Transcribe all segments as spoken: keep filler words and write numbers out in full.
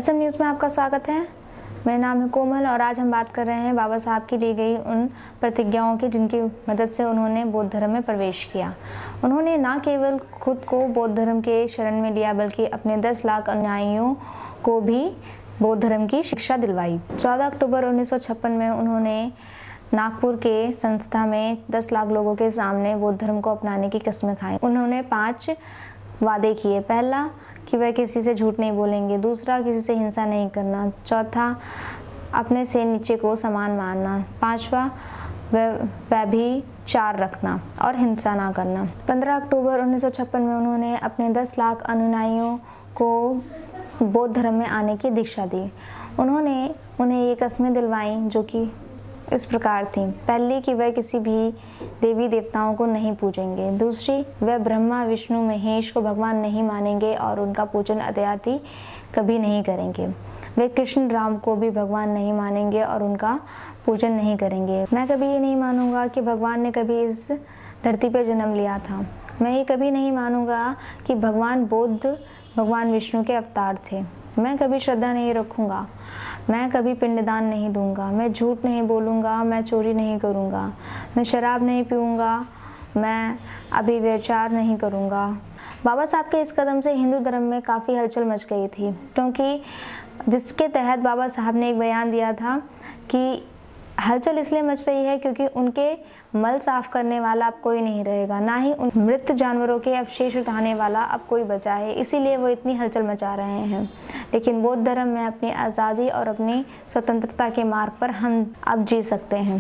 SM news में आपका स्वागत है। मेरा नाम है कोमल और आज हम बात कर रहे हैं बाबा साहब की ली गई उन प्रतिज्ञाओं की जिनकी मदद से उन्होंने बौद्ध धर्म में प्रवेश किया। उन्होंने न केवल खुद को बौद्ध धर्म के शरण में लिया बल्कि अपने दस लाख अनुयायियों को भी बौद्ध धर्म की शिक्षा दिलवाई। चौदह अक्टूबर उन्नीस सौ छप्पन में उन्होंने नागपुर के संस्था में दस लाख लोगों के सामने बौद्ध धर्म को अपनाने की कस्में खाई। उन्होंने पांच वादे किए। पहला कि वह किसी से झूठ नहीं बोलेंगे, दूसरा किसी से हिंसा नहीं करना, चौथा अपने से नीचे को समान मानना, पांचवा वह भी चार रखना और हिंसा ना करना। पंद्रह अक्टूबर उन्नीस सौ छप्पन में उन्होंने अपने दस लाख अनुयायियों को बौद्ध धर्म में आने की दीक्षा दी। उन्होंने उन्हें ये कस्में दिलवाई जो कि इस प्रकार थी। पहली कि वह किसी भी देवी देवताओं को नहीं पूजेंगे, दूसरी वह ब्रह्मा विष्णु महेश को भगवान नहीं मानेंगे और उनका पूजन अत्यादि कभी नहीं करेंगे। वे कृष्ण राम को भी भगवान नहीं मानेंगे और उनका पूजन नहीं करेंगे। मैं कभी ये नहीं मानूंगा कि भगवान ने कभी इस धरती पर जन्म लिया था। मैं ये कभी नहीं मानूंगा कि भगवान बुद्ध भगवान विष्णु के अवतार थे। मैं कभी श्रद्धा नहीं रखूंगा, मैं कभी पिंडदान नहीं दूंगा, मैं झूठ नहीं बोलूँगा, मैं चोरी नहीं करूँगा, मैं शराब नहीं पीऊँगा, मैं अभिव्यचार नहीं करूँगा। बाबा साहब के इस कदम से हिंदू धर्म में काफ़ी हलचल मच गई थी, क्योंकि जिसके तहत बाबा साहब ने एक बयान दिया था कि हलचल इसलिए मच रही है क्योंकि उनके मल साफ करने वाला अब कोई नहीं रहेगा, ना ही उन मृत जानवरों के अवशेष उठाने वाला अब कोई बचा है, इसीलिए वो इतनी हलचल मचा रहे हैं। लेकिन बौद्ध धर्म में अपनी आज़ादी और अपनी स्वतंत्रता के मार्ग पर हम अब जी सकते हैं।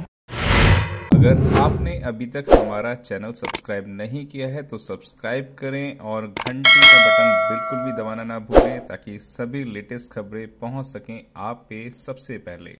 अगर आपने अभी तक हमारा चैनल सब्सक्राइब नहीं किया है तो सब्सक्राइब करें और घंटी का बटन बिल्कुल भी दबाना ना भूलें ताकि सभी लेटेस्ट खबरें पहुंच सकें आप पे सबसे पहले।